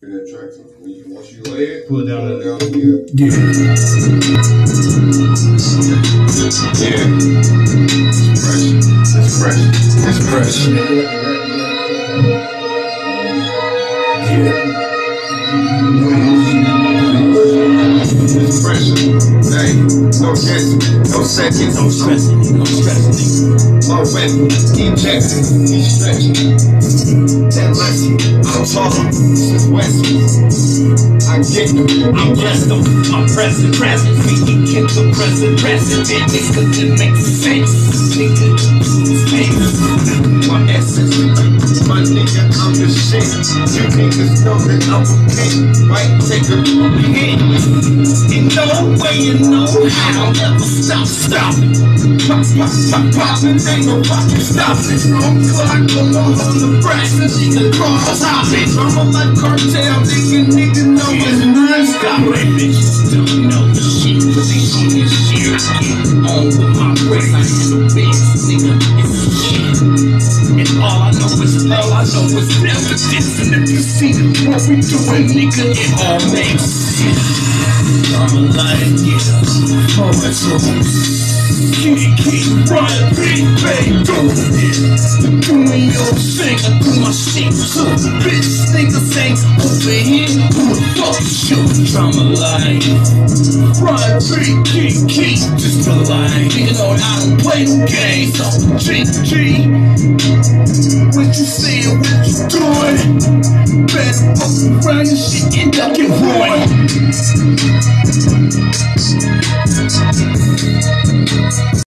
That tractor. Once you lay it, pull down the wheel. Yeah. It's fresh. It's fresh. Yeah. It's fresh. Hey, no guessing, no seconds, No stressing, no stressing. my weapon, ejecting, he stretching. That lesson, I'm talking, since Wesley. I get them, I guess them, I'm present, we get the present, nigga, it makes sense, nigga, my essence, my nigga, I'm the shit. You niggas know that I'm a pimp, right? Take a hit. in no way, you know how, never stop it. Poppin', ain't no fucking stopping. I'm Clark, on the brass, and nigga cross hopping. I'm a like cartel, nigga know it's non-stop. Bitches don't know the shit, but they see this shit. I get on with my brace, I handle business, nigga, it's shit. And all I know is evidence. And if you see what we doing, nigga, it all makes sense. I'm alive, yeah, all my souls. Keep right, big baby, doing your thing, I do my shit. So bitch, niggas ain't over here. Who the fuck is you? Drama life, right, big, keep just alive. You know I don't play no games. So G, what you saying, what you doing? Better fuck around your shit, end up get ruined.